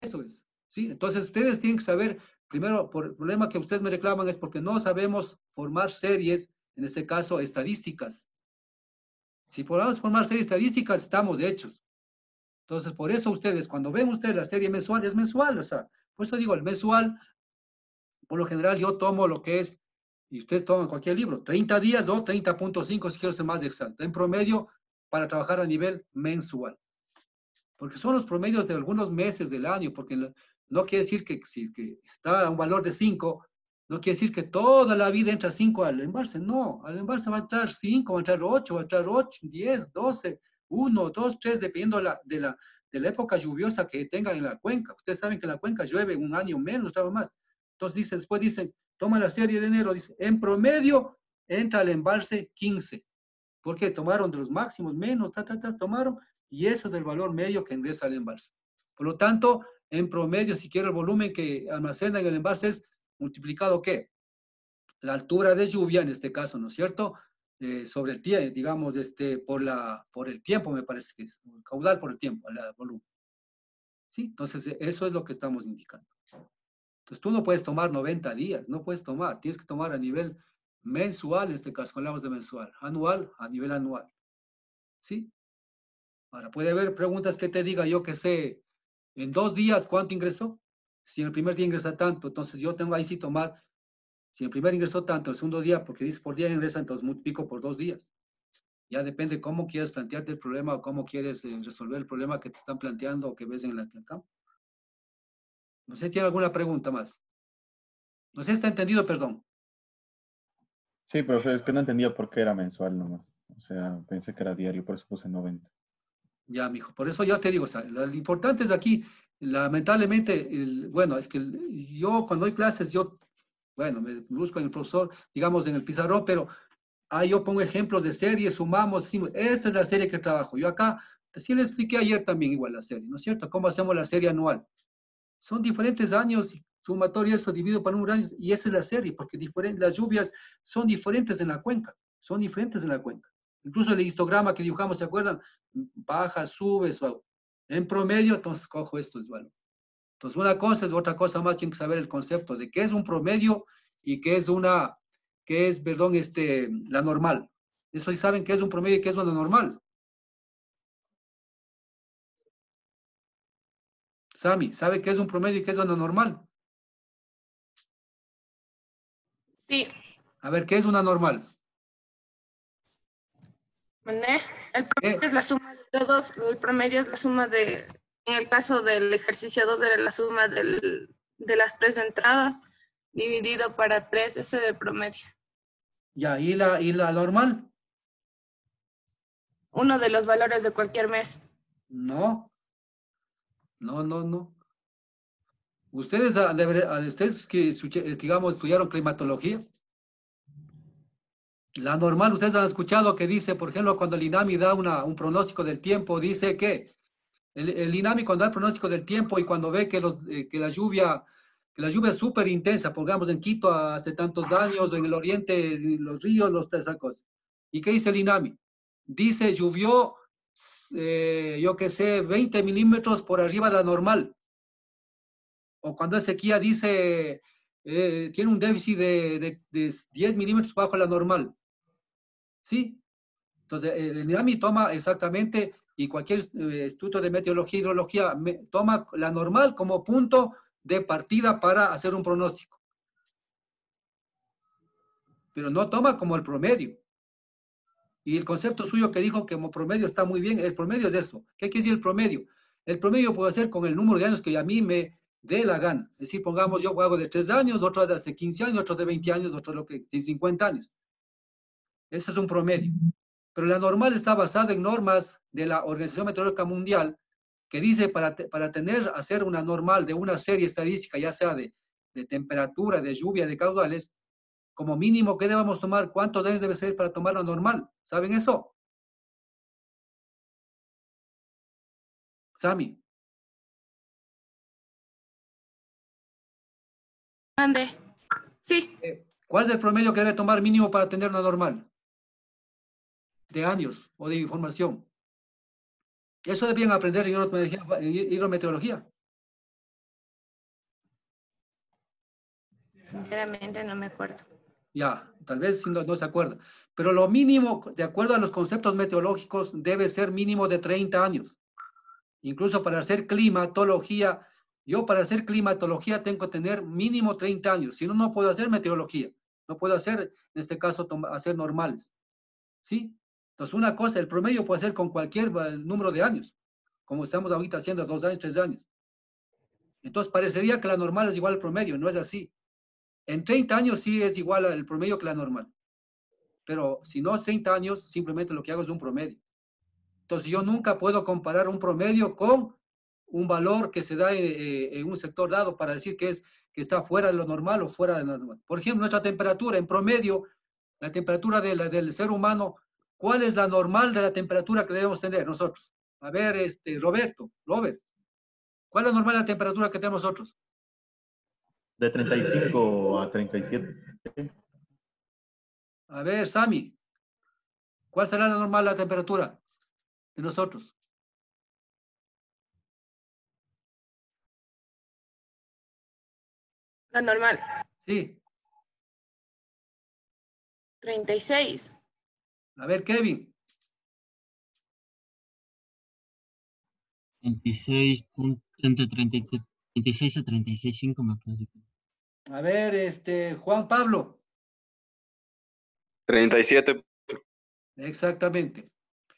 Eso es, ¿sí? Entonces, ustedes tienen que saber, primero, por el problema que ustedes me reclaman es porque no sabemos formar series, en este caso, estadísticas. Si podamos formar series estadísticas, estamos hechos. Entonces, por eso ustedes, cuando ven ustedes la serie mensual, es mensual, o sea, por eso digo, el mensual, por lo general, yo tomo lo que es, y ustedes toman cualquier libro, 30 días o 30.5 si quiero ser más exacto, en promedio, para trabajar a nivel mensual. Porque son los promedios de algunos meses del año, porque no quiere decir que si que está a un valor de 5, no quiere decir que toda la vida entra 5 al embalse, no, al embalse va a entrar 5, va a entrar 8, va a entrar 8, 10, 12, 1, 2, 3, dependiendo de la época lluviosa que tengan en la cuenca. Ustedes saben que en la cuenca llueve un año menos, otra más. Entonces después dicen, toma la serie de enero, dice, en promedio entra al embalse 15. Porque tomaron de los máximos menos, tomaron, y eso es el valor medio que ingresa al embalse. Por lo tanto, en promedio, si quiero el volumen que almacena en el embalse es multiplicado, ¿qué? La altura de lluvia, en este caso, ¿no es cierto? Sobre el tiempo, digamos, por el tiempo, me parece que es, el caudal por el tiempo, el volumen. ¿Sí? Entonces, eso es lo que estamos indicando. Entonces, tú no puedes tomar 90 días, no puedes tomar, tienes que tomar a nivel mensual, en este caso, hablamos de mensual, anual, a nivel anual. ¿Sí? Ahora, puede haber preguntas que te diga, yo que sé, en 2 días, ¿cuánto ingresó? Si en el primer día ingresa tanto, entonces yo tengo ahí sí tomar, si en el primer ingresó tanto, el segundo día, porque dice por día ingresa, entonces multiplico por 2 días. Ya depende cómo quieres plantearte el problema o cómo quieres resolver el problema que te están planteando o que ves en el campo. No sé si tiene alguna pregunta más. No sé si está entendido, perdón. Sí, profe, es que no entendía por qué era mensual nomás. O sea, pensé que era diario, por eso puse 90. Ya, mijo. Por eso yo te digo, o sea, lo importante es aquí, lamentablemente, bueno, es que yo cuando doy clases, yo, bueno, me busco en el profesor, digamos, en el pizarrón, pero ahí yo pongo ejemplos de series, sumamos, decimos, esta es la serie que trabajo. Yo acá, sí le expliqué ayer también igual la serie, ¿no es cierto? ¿Cómo hacemos la serie anual? Son diferentes años, sumatorio eso dividido por número de años, y esa es la serie, porque las lluvias son diferentes en la cuenca, son diferentes en la cuenca. Incluso el histograma que dibujamos, ¿se acuerdan? Baja, sube, suave. En promedio, entonces cojo esto es valor. Entonces, una cosa es otra cosa más, tienen que saber el concepto de qué es un promedio y perdón, la normal. Eso sí saben qué es un promedio y qué es una normal. Sami, ¿sabe qué es un promedio y qué es una normal? Sí, A ver, ¿qué es una normal? ¿vale? El promedio ¿Qué? es la suma de todos, el promedio es la suma de, en el caso del ejercicio 2 era la suma de las tres entradas dividido para 3, ese es el promedio. Ya, ¿y la normal? Uno de los valores de cualquier mes. No, no, no, no. Ustedes, ustedes que, digamos, estudiaron climatología, la normal, ustedes han escuchado que dice, por ejemplo, cuando el INAMI da un pronóstico del tiempo, dice que el INAMI cuando da el pronóstico del tiempo y cuando ve que la lluvia es súper intensa, pongamos en Quito hace tantos años, o en el oriente, los ríos, esas cosas. ¿Y qué dice el INAMI? Dice, llovió, yo qué sé, 20 milímetros por arriba de la normal. O cuando es sequía dice, tiene un déficit de 10 milímetros bajo la normal. ¿Sí? Entonces, el INAMI toma exactamente, y cualquier instituto de meteorología y hidrología toma la normal como punto de partida para hacer un pronóstico, pero no toma como el promedio. Y el concepto suyo que dijo que como promedio está muy bien, el promedio es eso. ¿Qué quiere decir el promedio? El promedio puede ser con el número de años que a mí me dé la gana. Es decir, pongamos, yo hago de 3 años, otro de hace 15 años, otro de 20 años, otro de 50 años. Ese es un promedio. Pero la normal está basada en normas de la Organización Meteorológica Mundial que dice para hacer una normal de una serie estadística, ya sea de temperatura, de lluvia, de caudales, como mínimo, ¿qué debemos tomar? ¿Cuántos años debe ser para tomar la normal? ¿Saben eso? Sami, Ande. Sí, ¿cuál es el promedio que debe tomar mínimo para tener una normal? De años o de información. Eso debían aprender en hidrometeorología. Sinceramente no me acuerdo. Ya, tal vez si no se acuerda. Pero lo mínimo, de acuerdo a los conceptos meteorológicos, debe ser mínimo de 30 años. Incluso para hacer climatología, yo para hacer climatología tengo que tener mínimo 30 años. Si no, no puedo hacer meteorología. No puedo hacer, en este caso, hacer normales. ¿Sí? Entonces, una cosa, el promedio puede ser con cualquier número de años, como estamos ahorita haciendo, 2 años, 3 años. Entonces, parecería que la normal es igual al promedio, no es así. En 30 años sí es igual al promedio que la normal. Pero si no es 30 años, simplemente lo que hago es un promedio. Entonces, yo nunca puedo comparar un promedio con un valor que se da en un sector dado para decir que está fuera de lo normal o fuera de lo normal. Por ejemplo, nuestra temperatura, en promedio, la temperatura del ser humano, ¿cuál es la normal de la temperatura que debemos tener nosotros? A ver, Robert, ¿cuál es la normal de la temperatura que tenemos nosotros? De 35 a 37. A ver, Sami, ¿cuál será la normal de la temperatura de nosotros? La normal, Sí. 36. A ver, Kevin. 36, entre 36 a 36,5 me parece. A ver, Juan Pablo. 37. Exactamente.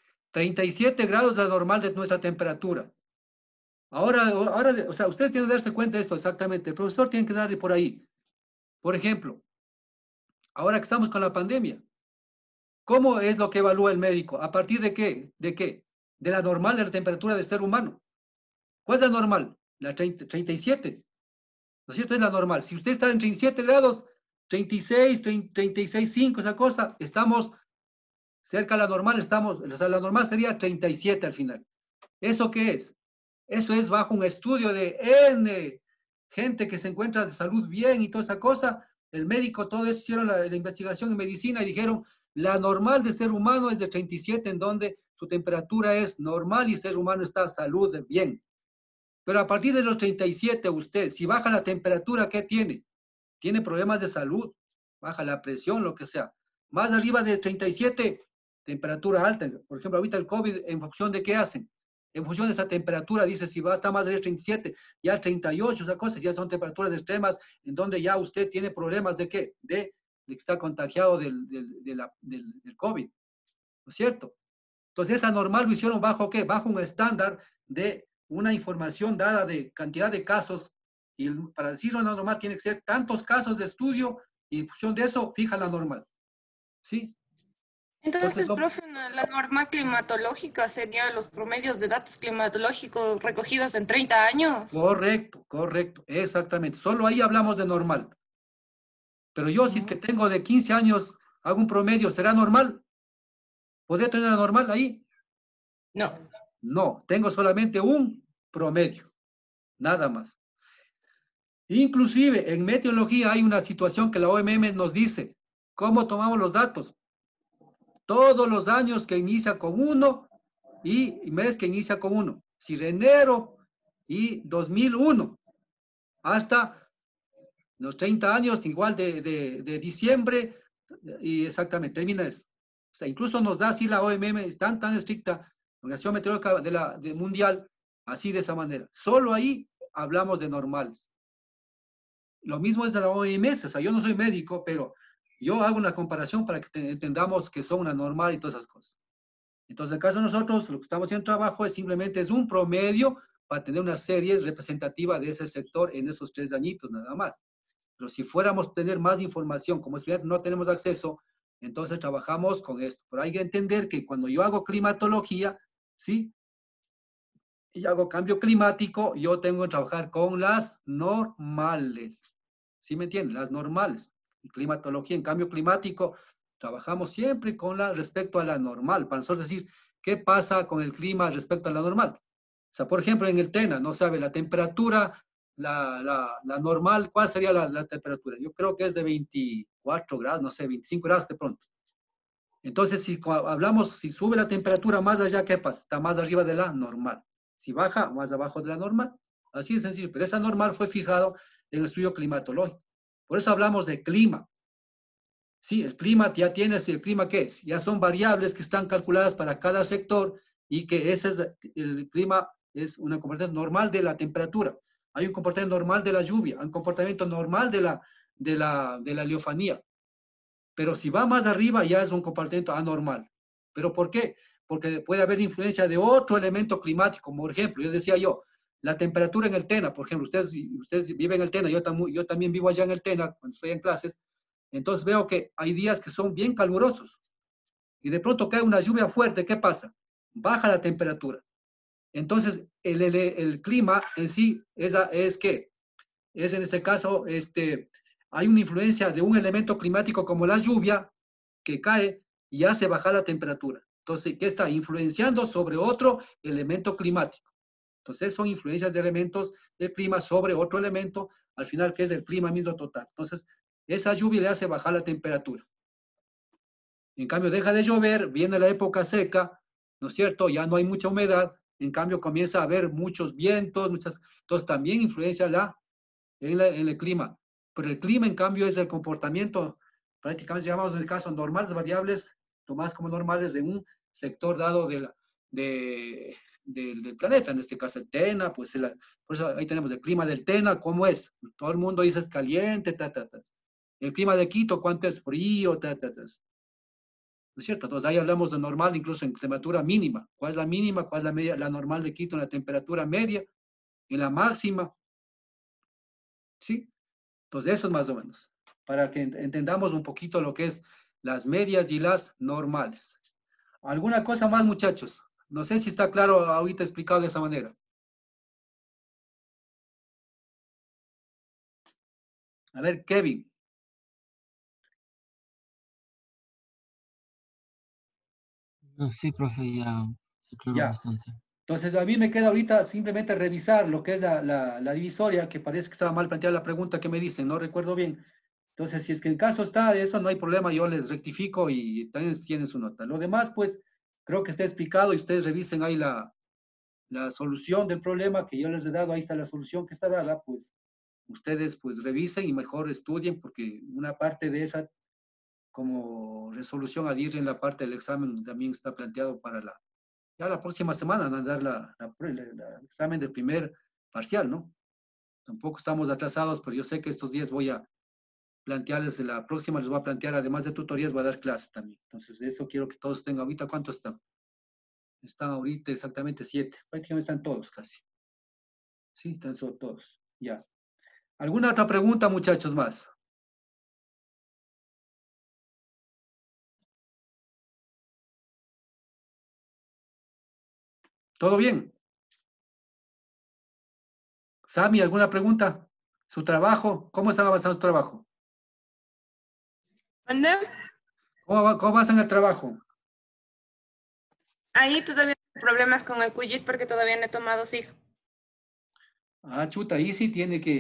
37 grados es la normal de nuestra temperatura. Ahora, o sea, ustedes tienen que darse cuenta de esto exactamente. El profesor tiene que darle por ahí. Por ejemplo, ahora que estamos con la pandemia, ¿cómo es lo que evalúa el médico? ¿A partir de qué? ¿De qué? De la normal de la temperatura del ser humano. ¿Cuál es la normal? La 37. ¿No es cierto? Es la normal. Si usted está en 37 grados, 36, 36,5, esa cosa, estamos cerca de la normal, o sea, la normal sería 37 al final. ¿Eso qué es? Eso es bajo un estudio de N gente que se encuentra de salud bien y toda esa cosa. El médico, todo eso hicieron la investigación en medicina y dijeron, la normal de ser humano es de 37, en donde su temperatura es normal y el ser humano está salud bien. Pero a partir de los 37, usted, si baja la temperatura, ¿qué tiene? Tiene problemas de salud, baja la presión, lo que sea. Más arriba de 37, temperatura alta. Por ejemplo, ahorita el COVID, ¿en función de qué hacen? En función de esa temperatura, dice, si va a estar más de 37, ya 38, esas cosas, ya son temperaturas extremas, en donde ya usted tiene problemas de qué? De que está contagiado del COVID, ¿no es cierto? Entonces, esa normal lo hicieron bajo qué? Bajo un estándar de una información dada de cantidad de casos, y para decir una normal tiene que ser tantos casos de estudio, y en función de eso, fija la normal. ¿Sí? Entonces, profe, la norma climatológica sería los promedios de datos climatológicos recogidos en 30 años. Correcto, correcto, exactamente. Solo ahí hablamos de normal. Pero yo, si es que tengo de 15 años, hago un promedio, ¿será normal? ¿Podría tener la normal ahí? No. No, tengo solamente un promedio, nada más. Inclusive, en meteorología hay una situación que la OMM nos dice, ¿cómo tomamos los datos? Todos los años que inicia con 1 y mes que inicia con 1. Si de enero y 2001 hasta los 30 años, igual de diciembre, y exactamente, termina eso. O sea, incluso nos da así la OMM, es tan estricta, la Organización Meteorológica Mundial, así de esa manera. Solo ahí hablamos de normales. Lo mismo es de la OMS, o sea, yo no soy médico, pero yo hago una comparación para que entendamos que son una normal y todas esas cosas. Entonces, en el caso de nosotros, lo que estamos haciendo trabajo es simplemente es un promedio para tener una serie representativa de ese sector en esos 3 añitos, nada más. Pero si fuéramos a tener más información, como estudiantes no tenemos acceso, entonces trabajamos con esto. Pero hay que entender que cuando yo hago climatología, ¿sí? Y hago cambio climático, yo tengo que trabajar con las normales. ¿Sí me entienden? Las normales. Y climatología, en cambio climático, trabajamos siempre con respecto a la normal, para nosotros decir, ¿qué pasa con el clima respecto a la normal? O sea, por ejemplo, en el TENA, no sabe, la temperatura, la normal, ¿cuál sería la temperatura? Yo creo que es de 24 grados, no sé, 25 grados de pronto. Entonces, si hablamos, si sube la temperatura más allá, ¿qué pasa? Está más arriba de la normal. Si baja, más abajo de la normal. Así de sencillo. Pero esa normal fue fijado en el estudio climatológico. Por eso hablamos de clima. Sí, el clima ya tienes, ¿el clima qué es? Ya son variables que están calculadas para cada sector y que ese es el clima, es un comportamiento normal de la temperatura. Hay un comportamiento normal de la lluvia, un comportamiento normal de la heliofanía. Pero si va más arriba ya es un comportamiento anormal. ¿Pero por qué? Porque puede haber influencia de otro elemento climático, como por ejemplo, yo decía yo, la temperatura en el Tena, por ejemplo, ustedes viven en el Tena, yo también vivo allá en el Tena cuando estoy en clases, entonces veo que hay días que son bien calurosos y de pronto cae una lluvia fuerte, ¿qué pasa? Baja la temperatura. Entonces, el clima en sí es que, es en este caso, hay una influencia de un elemento climático como la lluvia que cae y hace bajar la temperatura. Entonces, ¿qué está influenciando sobre otro elemento climático? Entonces, son influencias de elementos del clima sobre otro elemento, al final, que es el clima mismo total. Entonces, esa lluvia le hace bajar la temperatura. En cambio, deja de llover, viene la época seca, ¿no es cierto? Ya no hay mucha humedad, en cambio comienza a haber muchos vientos, entonces también influencia en el clima. Pero el clima, en cambio, es el comportamiento, prácticamente llamamos en el caso normales variables, tomadas como normales de un sector dado del planeta, en este caso el Tena, pues por eso ahí tenemos el clima del Tena, ¿cómo es? Todo el mundo dice es caliente, El clima de Quito, ¿cuánto es frío? ¿No es cierto? Entonces ahí hablamos de normal, incluso en temperatura mínima. ¿Cuál es la mínima? ¿Cuál es la media? La normal de Quito en la temperatura media, en la máxima. ¿Sí? Entonces eso es más o menos, para que entendamos un poquito lo que es las medias y las normales. ¿Alguna cosa más, muchachos? No sé si está claro ahorita explicado de esa manera. A ver, Kevin. No, sí, profe, ya aclaró Ya. bastante. Entonces, a mí me queda ahorita simplemente revisar lo que es la divisoria, que parece que estaba mal planteada la pregunta que me dicen, no recuerdo bien. Entonces, si es que en caso está de eso, no hay problema, yo les rectifico y también tienen su nota. Lo demás, pues, creo que está explicado y ustedes revisen ahí la solución del problema que yo les he dado, ahí está la solución que está dada, pues, ustedes, pues, revisen y mejor estudien, porque una parte de esa, como resolución a ir en la parte del examen, también está planteado para ya la próxima semana, ¿no? Dar el examen del primer parcial, ¿no? Tampoco estamos atrasados, pero yo sé que estos días voy a plantearles, la próxima les voy a plantear, además de tutorías, voy a dar clases también. Entonces, de eso quiero que todos tengan. ¿Ahorita cuántos están? Están ahorita exactamente 7. Prácticamente están todos casi. Sí, están todos. Ya. ¿Alguna otra pregunta, muchachos, más? ¿Todo bien? Sami, ¿alguna pregunta? ¿Su trabajo? ¿Cómo está avanzando su trabajo? ¿Dónde? ¿Cómo vas en el trabajo? Ahí todavía hay problemas con el QGIS porque todavía no he tomado SIG. Ah, chuta, ahí sí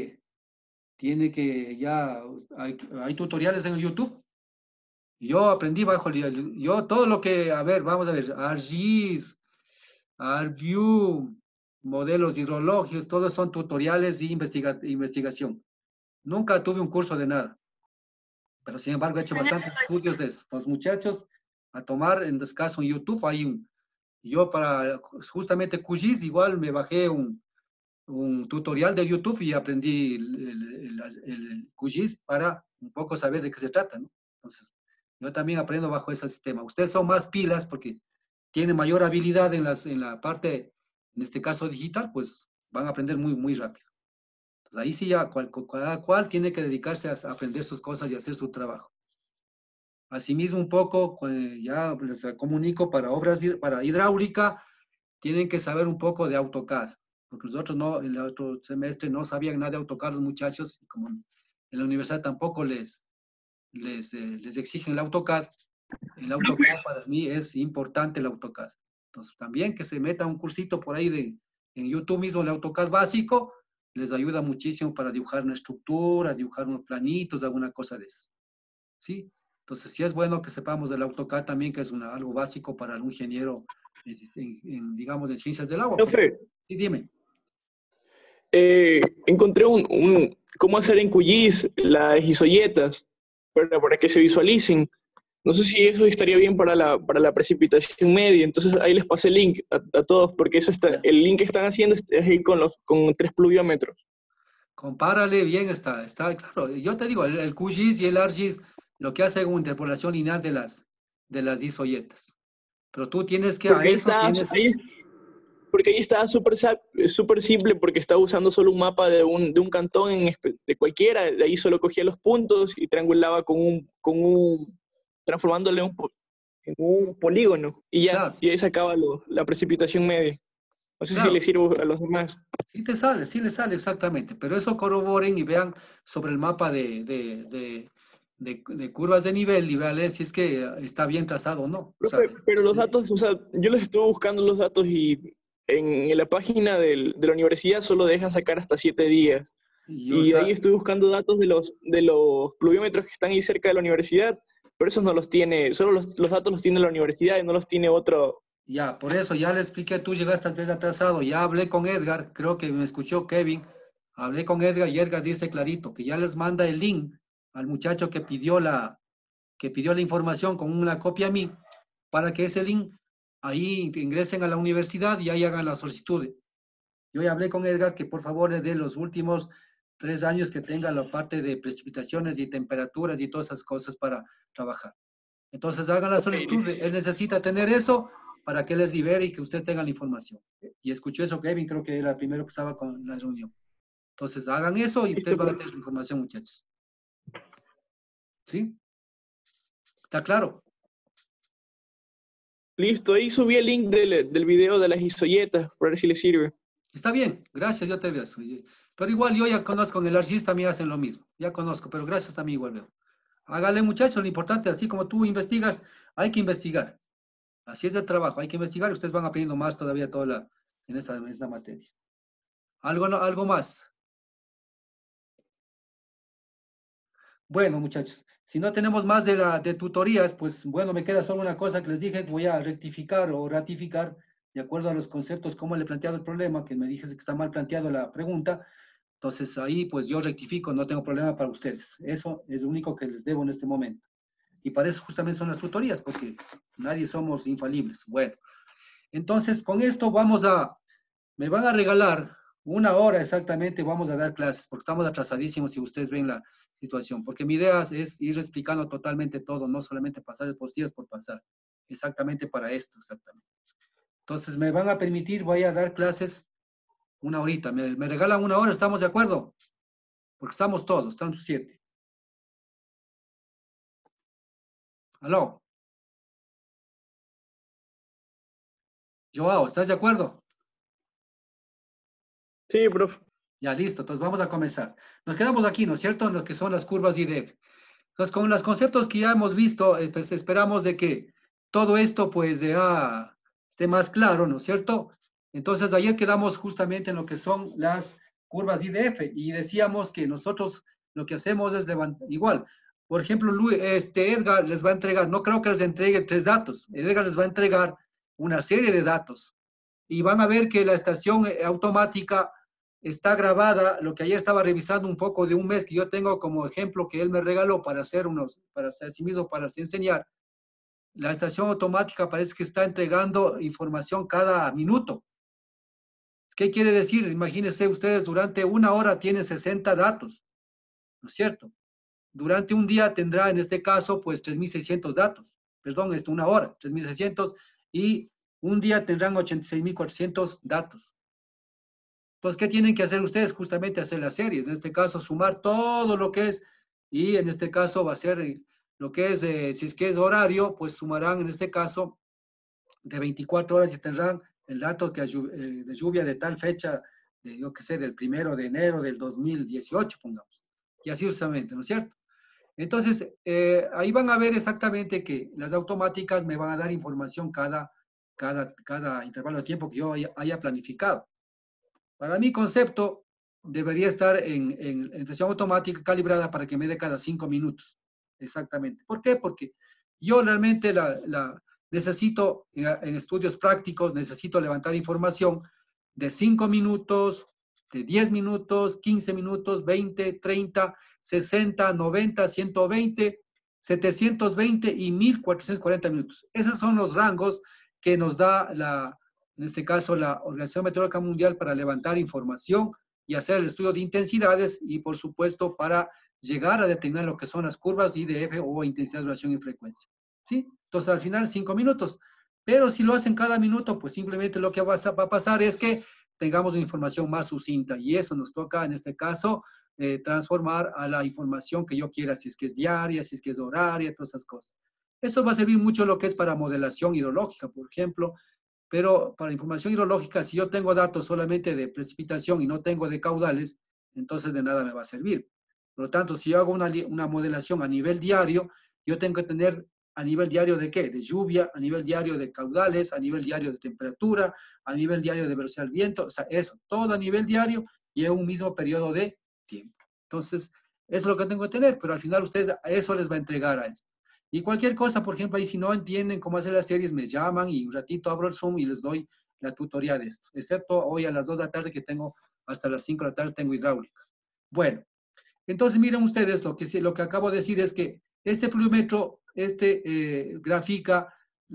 ya, hay tutoriales en el YouTube. Yo aprendí yo todo lo que, a ver, vamos a ver, ArcGIS, ArcView, modelos hidrológicos, todos son tutoriales y investigación. Nunca tuve un curso de nada, pero sin embargo he hecho bastantes estudios de eso. Los muchachos a tomar en descaso en YouTube, yo para justamente QGIS igual me bajé un tutorial de YouTube y aprendí el QGIS para un poco saber de qué se trata, ¿no? Entonces, yo también aprendo bajo ese sistema. Ustedes son más pilas porque tienen mayor habilidad en la parte, en este caso digital, pues van a aprender muy, muy rápido. Entonces, ahí sí ya cada cual tiene que dedicarse a aprender sus cosas y hacer su trabajo. Asimismo, un poco, ya les comunico para obras, para hidráulica, tienen que saber un poco de AutoCAD, porque los otros no, en el otro semestre no sabían nada de AutoCAD los muchachos, y como en la universidad tampoco les exigen el AutoCAD para mí es importante el AutoCAD. Entonces, también que se meta un cursito por ahí en YouTube mismo, el AutoCAD básico, les ayuda muchísimo para dibujar una estructura, dibujar unos planitos, alguna cosa de eso. ¿Sí? Entonces, sí es bueno que sepamos del AutoCAD también, que es algo básico para un ingeniero, digamos, en ciencias del agua. Profe, Sí, dime. encontré cómo hacer en QGIS las isoyetas para que se visualicen. No sé si eso estaría bien para la precipitación media. Entonces ahí les pasé el link a todos, porque eso está, Ya. el link que están haciendo es ahí con 3 pluviómetros. Compárale bien, está claro. Yo te digo, el QGIS y el ArcGIS lo que hace es una interpolación lineal de las isoyetas. Pero tú tienes que, a Porque eso tienes, porque ahí está súper simple, porque estaba usando solo un mapa de un cantón de cualquiera. De ahí solo cogía los puntos y triangulaba transformándole en un polígono. Y ya, claro, y ahí sacaba la precipitación media. No sé si le claro, sirve a los demás. sí le sale exactamente, pero eso corroboren y vean sobre el mapa de curvas de nivel y vean si es que está bien trazado o no. O sea, Profe, pero los datos, o sea, yo les estuve buscando los datos y en la página de la universidad solo dejan sacar hasta 7 días. o Y ahí sea, estuve buscando datos de los pluviómetros que están ahí cerca de la universidad, pero esos no los tiene, solo los datos los tiene la universidad y no los tiene otro. ya, por eso ya le expliqué, tú llegaste tal vez atrasado, ya hablé con Edgar, creo que me escuchó Kevin, hablé con Edgar y Edgar dice clarito que ya les manda el link al muchacho que pidió la información con una copia a mí, para que ese link ahí ingresen a la universidad y ahí hagan la solicitud. Yo ya hablé con Edgar que por favor le dé los últimos 3 años que tenga la parte de precipitaciones y temperaturas y todas esas cosas para trabajar. Entonces hagan la Ok, solicitud, listo. él necesita tener eso para que les libere y que ustedes tengan la información. Y escuchó eso Kevin, creo que era el primero que estaba con la reunión. Entonces hagan eso y ustedes Listo, van a profe. tener la información, muchachos. ¿Sí? ¿Está claro? Listo, ahí subí el link del video de las isoyetas, para ver si les sirve. Está bien, gracias, yo te veo. Pero igual yo ya conozco, en el ArcGIS también hacen lo mismo. Ya conozco, pero gracias también igual veo. Hágale, muchachos, lo importante, así como tú investigas, hay que investigar. Así es el trabajo, hay que investigar y ustedes van aprendiendo más todavía en esa materia. ¿Algo más? Bueno, muchachos, si no tenemos más de tutorías, pues bueno, me queda solo una cosa que les dije, voy a rectificar o ratificar de acuerdo a los conceptos, cómo le he planteado el problema, que me dijiste que está mal planteado la pregunta. Entonces ahí pues yo rectifico, no tengo problema para ustedes. Eso es lo único que les debo en este momento. Y para eso justamente son las tutorías, porque nadie somos infalibles. Bueno, entonces con esto me van a regalar 1 hora exactamente, vamos a dar clases, porque estamos atrasadísimos si ustedes ven la situación, porque mi idea es ir explicando totalmente todo, no solamente pasar el postillas por pasar, exactamente para esto, exactamente. Entonces me van a permitir, voy a dar clases 1 horita, me regalan 1 hora, ¿estamos de acuerdo? Porque estamos todos, estamos 7. ¿Aló? Joao, ¿estás de acuerdo? Sí, profe. Ya, listo, entonces vamos a comenzar. Nos quedamos aquí, ¿no es cierto? En lo que son las curvas IDF. Entonces, con los conceptos que ya hemos visto, pues esperamos de que todo esto pues ya esté más claro, ¿no es cierto? Entonces, ayer quedamos justamente en lo que son las curvas IDF y decíamos que nosotros lo que hacemos es igual. Por ejemplo, Edgar les va a entregar, no creo que les entregue 3 datos, Edgar les va a entregar una serie de datos y van a ver que la estación automática está grabada, lo que ayer estaba revisando un poco de un mes que yo tengo como ejemplo que él me regaló para hacer sí mismo, para enseñar. La estación automática parece que está entregando información cada minuto. ¿Qué quiere decir? Imagínense ustedes, durante 1 hora tiene 60 datos, ¿no es cierto? Durante un día tendrá, en este caso, pues 3.600 datos. Perdón, 1 hora, 3.600, y un día tendrán 86.400 datos. Entonces, ¿qué tienen que hacer ustedes? Justamente hacer las series. En este caso, sumar todo lo que es, y en este caso va a ser lo que es, si es que es horario, pues sumarán en este caso de 24 horas y tendrán el dato de lluvia de tal fecha, yo qué sé, del 1 de enero del 2018, pongamos. Y así justamente, ¿no es cierto? Entonces, ahí van a ver exactamente que las automáticas me van a dar información cada intervalo de tiempo que yo haya planificado. Para mi concepto, debería estar en estación automática calibrada para que me dé cada 5 minutos. Exactamente. ¿Por qué? Porque yo realmente necesito, en estudios prácticos, necesito levantar información de 5 minutos, de 10 minutos, 15 minutos, 20, 30, 60, 90, 120, 720 y 1440 minutos. Esos son los rangos que nos da en este caso, la Organización Meteorológica Mundial para levantar información y hacer el estudio de intensidades y, por supuesto, para llegar a determinar lo que son las curvas IDF o intensidad, duración y frecuencia. ¿Sí? Entonces, al final, 5 minutos. Pero si lo hacen cada minuto, pues simplemente lo que va a pasar es que tengamos una información más sucinta. Y eso nos toca, en este caso, transformar a la información que yo quiera, si es que es diaria, si es que es horaria, todas esas cosas. Eso va a servir mucho lo que es para modelación hidrológica, por ejemplo. Pero para información hidrológica, si yo tengo datos solamente de precipitación y no tengo de caudales, entonces de nada me va a servir. Por lo tanto, si yo hago una modelación a nivel diario, yo tengo que tener a nivel diario de qué? De lluvia, a nivel diario de caudales, a nivel diario de temperatura, a nivel diario de velocidad del viento, o sea, eso, todo a nivel diario y en un mismo periodo de tiempo. Entonces, eso es lo que tengo que tener, pero al final ustedes a eso les va a entregar a esto. Y cualquier cosa, por ejemplo, ahí si no entienden cómo hacer las series, me llaman y un ratito abro el Zoom y les doy la tutoría de esto. Excepto hoy a las 2 de la tarde que tengo, hasta las 5 de la tarde tengo hidráulica. Bueno, entonces miren ustedes, lo que acabo de decir es que este pluviómetro, grafica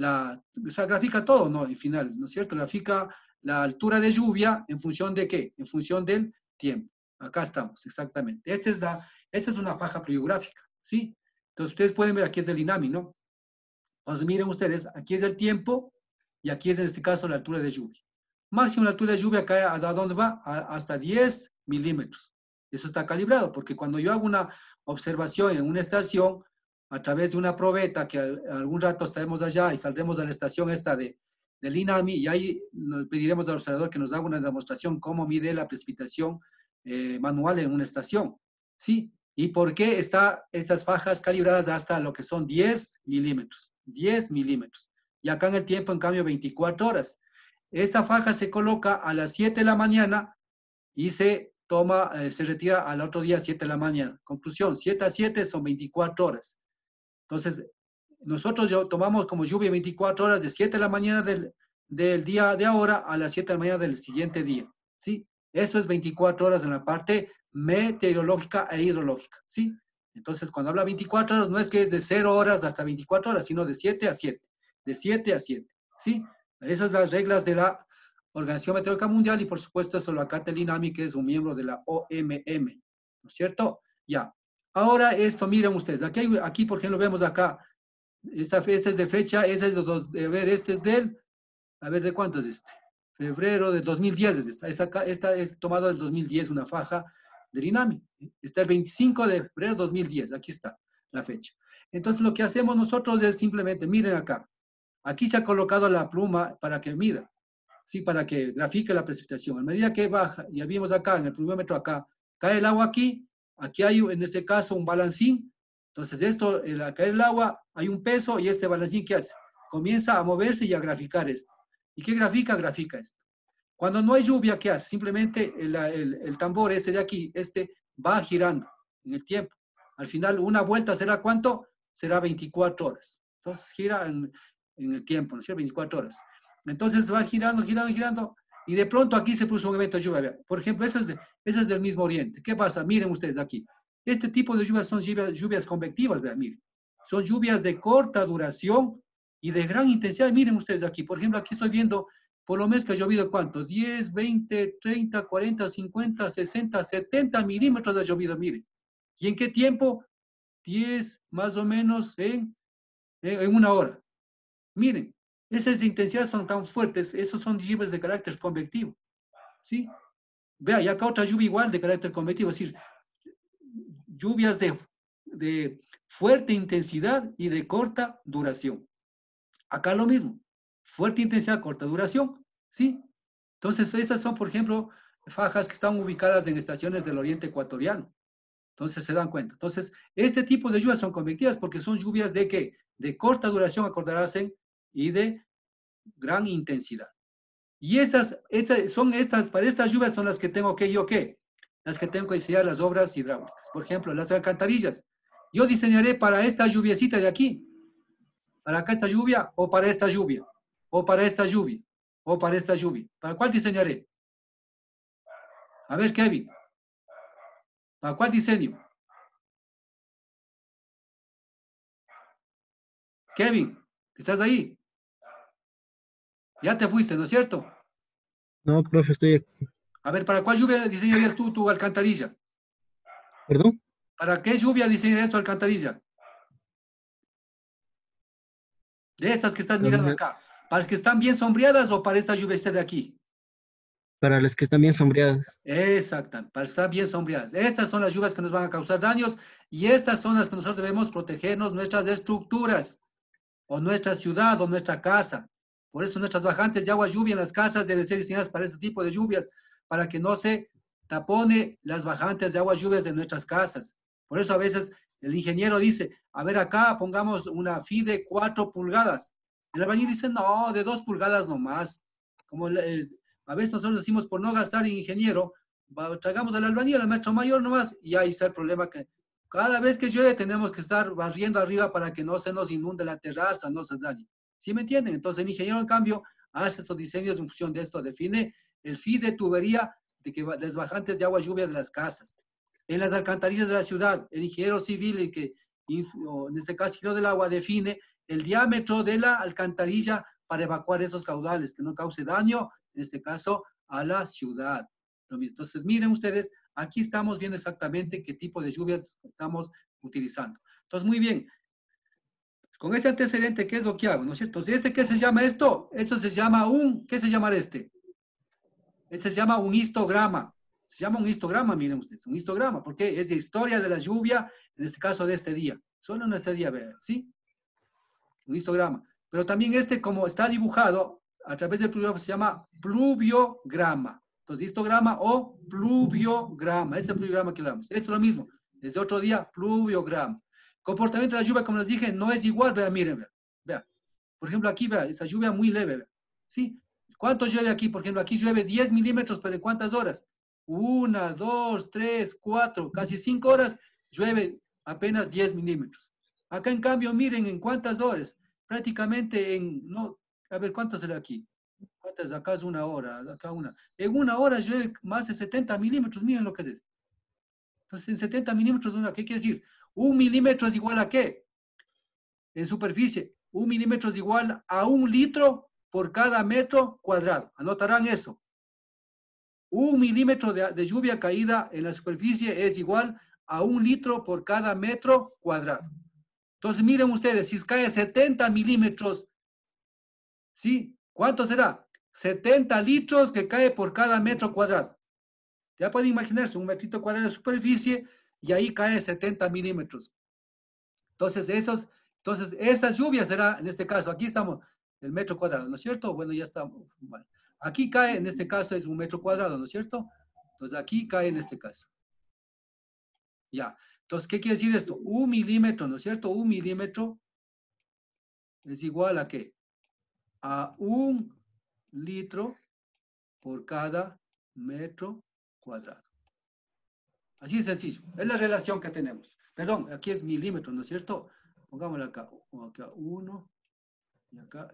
grafica todo, ¿no? En final, ¿no es cierto? Grafica la altura de lluvia en función de ¿qué? En función del tiempo. Acá estamos, exactamente. Esta es una faja pluviográfica, ¿sí? Entonces, ustedes pueden ver, aquí es del INAMI, ¿no? Entonces, miren ustedes, aquí es el tiempo y aquí es, en este caso, la altura de lluvia. Máxima altura de lluvia cae ¿a dónde va? Hasta 10 milímetros. Eso está calibrado, porque cuando yo hago una observación en una estación, a través de una probeta, que algún rato estaremos allá y saldremos de la estación esta del INAMI, y ahí nos pediremos al observador que nos haga una demostración cómo mide la precipitación manual en una estación, ¿sí? ¿Y por qué estas fajas calibradas hasta lo que son 10 milímetros? 10 milímetros. Y acá en el tiempo, en cambio, 24 horas. Esta faja se coloca a las 7 de la mañana y se retira al otro día a 7 de la mañana. Conclusión, 7 a 7 son 24 horas. Entonces, nosotros tomamos como lluvia 24 horas de 7 de la mañana del día de ahora a las 7 de la mañana del siguiente día, ¿sí? Eso es 24 horas en la parte meteorológica e hidrológica, ¿sí? Entonces, cuando habla 24 horas, no es que es de 0 horas hasta 24 horas, sino de 7 a 7, de 7 a 7, ¿sí? Esas son las reglas de la Organización Meteorológica Mundial y, por supuesto, eso lo acata el INAMI, que es un miembro de la OMM, ¿no es cierto? Ya. Ahora esto, miren ustedes, aquí por ejemplo, vemos acá, esta es de fecha, este es ¿de cuánto es este? Febrero de 2010 es esta es tomado del 2010, una faja del INAMI. Está el 25 de febrero de 2010, aquí está la fecha. Entonces lo que hacemos nosotros es simplemente, miren acá, aquí se ha colocado la pluma para que mida, ¿sí? Para que grafique la precipitación. A medida que baja, ya vimos acá en el pluviómetro acá, cae el agua aquí hay en este caso un balancín, entonces al caer el agua hay un peso y este balancín ¿qué hace? Comienza a moverse y a graficar esto. ¿Y qué grafica? Grafica esto. Cuando no hay lluvia, ¿qué hace? Simplemente el tambor ese de aquí, va girando en el tiempo. Al final, una vuelta será ¿cuánto? Será 24 horas. Entonces gira en el tiempo, ¿no es cierto? 24 horas. Entonces va girando, girando, girando. Y de pronto aquí se puso un evento de lluvia. Por ejemplo, ese es del mismo oriente. ¿Qué pasa? Miren ustedes aquí. Este tipo de lluvias son lluvias convectivas, vean, miren. Son lluvias de corta duración y de gran intensidad. Miren ustedes aquí. Por ejemplo, aquí estoy viendo por lo menos que ha llovido ¿cuánto? 10, 20, 30, 40, 50, 60, 70 milímetros ha llovido, miren. ¿Y en qué tiempo? 10 más o menos en una hora. Miren. Esas intensidades son tan fuertes, esos son lluvias de carácter convectivo, ¿sí? Vea, y acá otra lluvia igual de carácter convectivo, es decir, lluvias de fuerte intensidad y de corta duración. Acá lo mismo, fuerte intensidad, corta duración, ¿sí? Entonces, estas son, por ejemplo, fajas que están ubicadas en estaciones del oriente ecuatoriano. Entonces, se dan cuenta. Entonces, este tipo de lluvias son convectivas porque son lluvias de ¿qué? De corta duración, acordarás, y de gran intensidad. Y para estas lluvias son las que tengo que, las que tengo que diseñar las obras hidráulicas. Por ejemplo, las alcantarillas. Yo diseñaré para esta lluviecita de aquí, para acá esta lluvia, o para esta lluvia, o para esta lluvia, o para esta lluvia. ¿Para cuál diseñaré? A ver, Kevin. ¿Para cuál diseño? Kevin, ¿estás ahí? Ya te fuiste, ¿no es cierto? No, profe, estoy aquí. A ver, ¿para cuál lluvia diseñarías tú tu alcantarilla? ¿Perdón? ¿Para qué lluvia diseñarías tu alcantarilla? De estas que estás mirando acá. ¿Para las que están bien sombreadas o para esta lluvia de aquí? Para las que están bien sombreadas. Exacto, para estar bien sombreadas. Estas son las lluvias que nos van a causar daños y estas son las que nosotros debemos protegernos nuestras estructuras o nuestra ciudad o nuestra casa. Por eso nuestras bajantes de agua lluvia en las casas deben ser diseñadas para este tipo de lluvias, para que no se tapone las bajantes de agua lluvias de nuestras casas. Por eso a veces el ingeniero dice, a ver acá pongamos una FI de 4 pulgadas. El albañil dice, no, de 2 pulgadas nomás. Como a veces nosotros decimos, por no gastar en ingeniero, traigamos al albañil, al maestro mayor nomás, y ahí está el problema que cada vez que llueve tenemos que estar barriendo arriba para que no se nos inunde la terraza, no se dañe. ¿Sí me entienden? Entonces el ingeniero, en cambio, hace estos diseños en función de esto, define el FI de tubería de que las bajantes de agua lluvia de las casas. En las alcantarillas de la ciudad, el ingeniero civil, el que, o en este caso, ingeniero del agua, define el diámetro de la alcantarilla para evacuar esos caudales, que no cause daño, en este caso, a la ciudad. Entonces, miren ustedes, aquí estamos viendo exactamente qué tipo de lluvias estamos utilizando. Entonces, muy bien. Con este antecedente, ¿qué es lo que hago? ¿No es cierto? Entonces, ¿qué se llama esto? Esto se llama ¿qué se llama este? Este se llama un histograma. Se llama un histograma, miren ustedes, un histograma, porque es de historia de la lluvia, en este caso de este día. Solo en este día, vean, ¿sí? Un histograma. Pero también este, como está dibujado, a través del pluviograma, se llama pluviograma. Entonces, histograma o pluviograma. Este es el pluviograma que hablamos. Esto es lo mismo. Desde otro día, pluviograma. Comportamiento de la lluvia, como les dije, no es igual. Vean, miren, vean. Por ejemplo, aquí, vean, esa lluvia muy leve, vean. ¿Sí? ¿Cuánto llueve aquí? Por ejemplo, aquí llueve 10 milímetros, pero ¿en cuántas horas? 1, 2, 3, 4, casi 5 horas, llueve apenas 10 milímetros. Acá, en cambio, miren en cuántas horas. Prácticamente no, a ver, ¿cuánto será aquí? ¿Cuántas? Acá es 1 hora, acá una. En 1 hora llueve más de 70 milímetros, miren lo que es. Entonces, en 70 milímetros, ¿qué quiere decir? 1 milímetro es igual a ¿qué? En superficie, 1 milímetro es igual a 1 litro por cada metro cuadrado. Anotarán eso. 1 milímetro de lluvia caída en la superficie es igual a 1 litro por cada metro cuadrado. Entonces, miren ustedes, si cae 70 milímetros, ¿sí? ¿Cuánto será? 70 litros que cae por cada metro cuadrado. Ya pueden imaginarse, 1 metrito cuadrado de superficie y ahí cae 70 milímetros. Entonces, esas lluvias será, en este caso, aquí estamos, el metro cuadrado, ¿no es cierto? Bueno, ya estamos. Bueno. Aquí cae, en este caso, es 1 metro cuadrado, ¿no es cierto? Entonces, aquí cae en este caso. Ya. Entonces, ¿qué quiere decir esto? 1 milímetro, ¿no es cierto? 1 milímetro es igual a ¿qué? A 1 litro por cada metro cuadrado. Así es sencillo. Es la relación que tenemos. Perdón, aquí es milímetro, ¿no es cierto? Pongámoslo acá. Acá 1 y acá.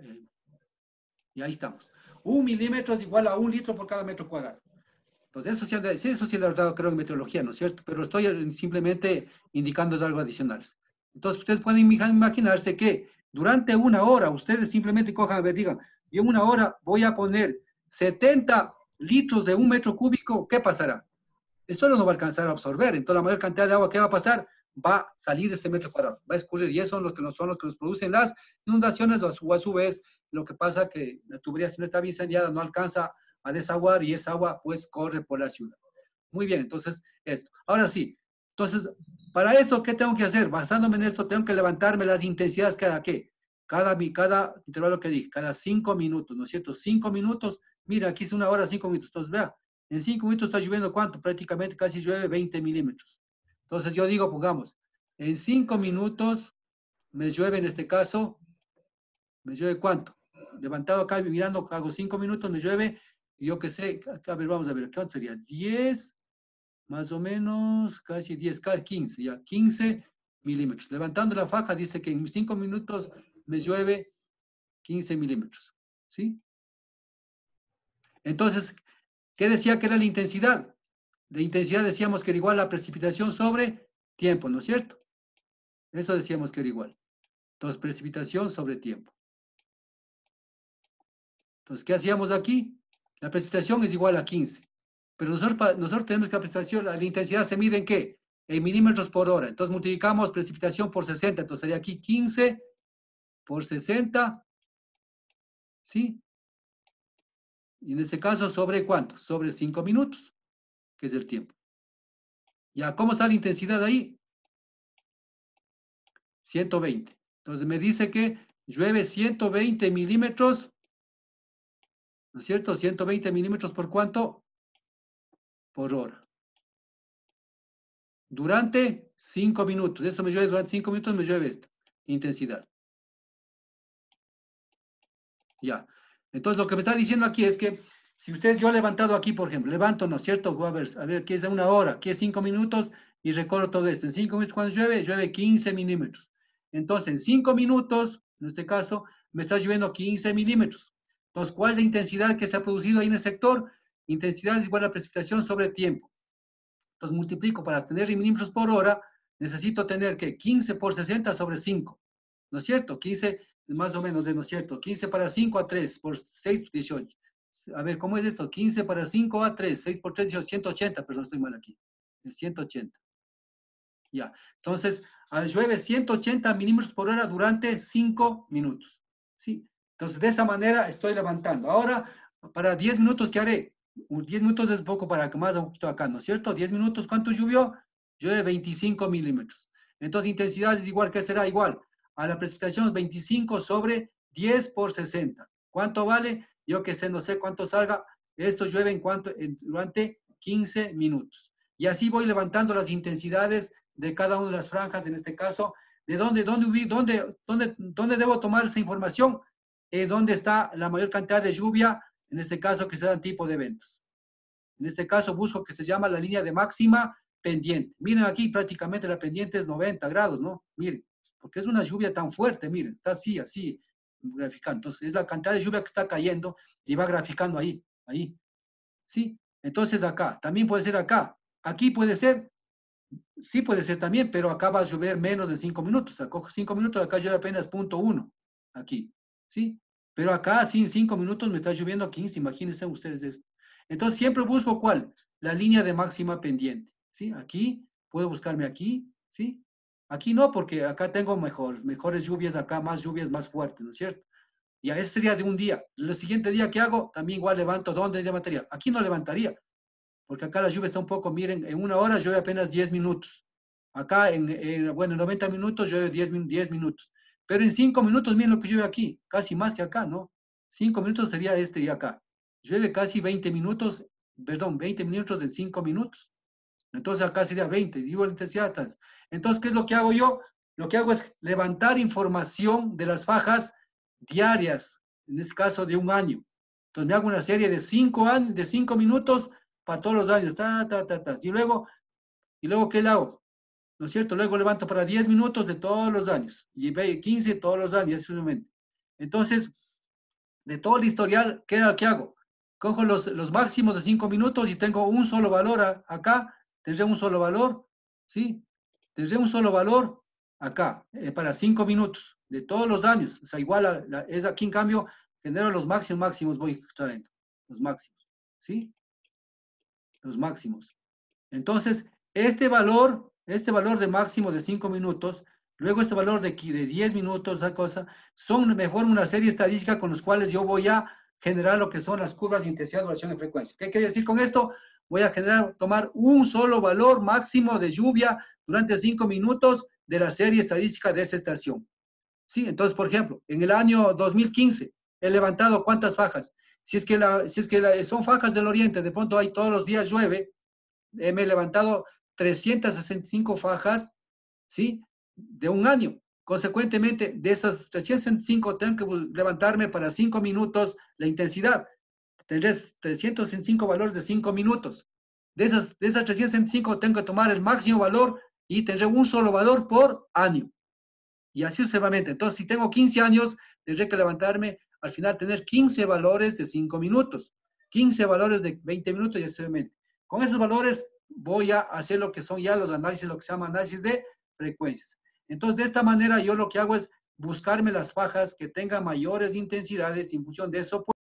Y ahí estamos. 1 milímetro es igual a 1 litro por cada metro cuadrado. Entonces, eso sí lo he dado, creo, en meteorología, ¿no es cierto? Pero estoy simplemente indicando algo adicional. Entonces, ustedes pueden imaginarse que durante 1 hora, ustedes simplemente cojan, a ver, digan, yo en 1 hora voy a poner 70 litros de 1 metro cúbico, ¿qué pasará? Esto no va a alcanzar a absorber. Entonces, la mayor cantidad de agua que va a pasar va a salir de ese metro cuadrado, va a escurrir. Y eso son los que nos producen las inundaciones, o a su vez, lo que pasa que la tubería, si no está bien incendiada, no alcanza a desaguar y esa agua pues corre por la ciudad. Muy bien, entonces esto. Ahora sí, entonces, para esto, ¿qué tengo que hacer? Basándome en esto, tengo que levantarme las intensidades cada intervalo que dije, cada 5 minutos, ¿no es cierto? 5 minutos, mira, aquí es 1 hora, 5 minutos. Entonces, vea, en 5 minutos está lloviendo ¿cuánto? Prácticamente casi llueve 20 milímetros. Entonces yo digo, pongamos, en 5 minutos me llueve en este caso, ¿me llueve cuánto? Levantado acá, mirando, hago 5 minutos, me llueve, yo qué sé, a ver, vamos a ver, ¿cuánto sería? 10, más o menos, casi 10, casi 15, ya, 15 milímetros. Levantando la faja, dice que en 5 minutos me llueve 15 milímetros, ¿sí? Entonces, ¿qué decía que era la intensidad? de intensidad decíamos que era igual a precipitación sobre tiempo, ¿no es cierto? Eso decíamos que era igual. Entonces, precipitación sobre tiempo. Entonces, ¿qué hacíamos aquí? La precipitación es igual a 15. Pero nosotros tenemos que la precipitación, la intensidad se mide en ¿qué? En milímetros por hora. Entonces, multiplicamos precipitación por 60. Entonces, sería aquí 15 por 60. ¿Sí? Y en este caso, ¿sobre cuánto? Sobre 5 minutos, que es el tiempo. Ya, ¿cómo está la intensidad ahí? 120. Entonces me dice que llueve 120 milímetros, ¿no es cierto? 120 milímetros por cuánto? Por hora. Durante 5 minutos. Esto me llueve durante 5 minutos, me llueve esta intensidad. Ya. Entonces lo que me está diciendo aquí es que si yo he levantado aquí, por ejemplo, levanto, ¿no es cierto? Voy a ver, aquí es una hora, aquí es 5 minutos y recorro todo esto. En 5 minutos cuando llueve 15 milímetros. Entonces en 5 minutos, en este caso, me está lloviendo 15 milímetros. Entonces, ¿cuál es la intensidad que se ha producido ahí en el sector? Intensidad es igual a precipitación sobre tiempo. Entonces multiplico para tener milímetros por hora, necesito tener que 15 por 60 sobre 5. ¿No es cierto? 15 más o menos, ¿no es cierto? 15 para 5 a 3, por 6, 18. A ver, ¿cómo es esto? 15 para 5 a 3, 6 por 3, 18, 180, pero no estoy mal aquí. Es 180. Ya. Entonces, llueve 180 milímetros por hora durante 5 minutos. ¿Sí? Entonces, de esa manera estoy levantando. Ahora, para 10 minutos, ¿qué haré? 10 minutos es poco para que más un poquito acá, ¿no es cierto? 10 minutos, ¿cuánto llovió? Llueve 25 milímetros. Entonces, intensidad es igual, ¿qué será? Igual a la precipitación 25 sobre 10 por 60. ¿Cuánto vale? Yo que sé, no sé cuánto salga. Esto llueve durante 15 minutos. Y así voy levantando las intensidades de cada una de las franjas, en este caso, de dónde debo tomar esa información, dónde está la mayor cantidad de lluvia, en este caso que se dan tipo de eventos. En este caso busco que se llama la línea de máxima pendiente. Miren aquí prácticamente la pendiente es 90 grados, ¿no? Miren, porque es una lluvia tan fuerte, miren, está así, graficando. Entonces es la cantidad de lluvia que está cayendo y va graficando ahí, ¿sí? Entonces acá, también puede ser acá. Aquí puede ser, sí puede ser también, pero acá va a llover menos de 5 minutos. O sea, cojo 5 minutos, acá llueve apenas 0.1, aquí, ¿sí? Pero acá, sin 5 minutos, me está lloviendo 15, imagínense ustedes esto. Entonces, siempre busco, ¿cuál? La línea de máxima pendiente, ¿sí? Aquí, puedo buscarme aquí, ¿sí? Aquí no, porque acá tengo mejores lluvias, acá más lluvias más fuertes, ¿no es cierto? Y ese sería de un día. El siguiente día que hago, también igual levanto. ¿Dónde levantaría? Aquí no levantaría, porque acá la lluvia está un poco, miren, en una hora llueve apenas 10 minutos. Acá, en 90 minutos llueve 10 minutos. Pero en 5 minutos, miren lo que llueve aquí, casi más que acá, ¿no? 5 minutos sería este y acá. Llueve casi 20 minutos, perdón, 20 minutos en 5 minutos. Entonces acá sería 20, digo la intensidad. Entonces, ¿qué es lo que hago yo? Lo que hago es levantar información de las fajas diarias, en este caso de un año. Entonces me hago una serie de 5 minutos para todos los años. Y luego, ¿qué le hago? ¿No es cierto? Luego levanto para 10 minutos de todos los años. Y 15 todos los años, simplemente. Entonces, de todo el historial, ¿qué hago? Cojo los máximos de 5 minutos y tengo un solo valor acá. Tendré un solo valor, ¿sí? Tendré un solo valor acá, para 5 minutos, de todos los años. O sea, igual es aquí, en cambio, genero los máximos voy extrayendo. Los máximos, ¿sí? Los máximos. Entonces, este valor de máximo de 5 minutos, luego este valor de 10 minutos, esa cosa, son mejor una serie estadística con los cuales yo voy a generar lo que son las curvas de intensidad, duración y frecuencia. ¿Qué quiere decir con esto? Voy a tomar un solo valor máximo de lluvia durante 5 minutos de la serie estadística de esa estación. ¿Sí? Entonces, por ejemplo, en el año 2015 he levantado ¿cuántas fajas? Si es que son fajas del oriente, de pronto ahí todos los días llueve, me he levantado 365 fajas, ¿sí? De un año. Consecuentemente, de esas 365 tengo que levantarme para 5 minutos la intensidad. Tendré 365 valores de 5 minutos. De esas 365 tengo que tomar el máximo valor y tendré un solo valor por año. Y así sucesivamente. Entonces, si tengo 15 años, tendré que levantarme, al final tener 15 valores de 5 minutos, 15 valores de 20 minutos y así sucesivamente. Con esos valores voy a hacer lo que son ya los análisis, lo que se llama análisis de frecuencias. Entonces, de esta manera yo lo que hago es buscarme las fajas que tengan mayores intensidades y en función de eso, pues,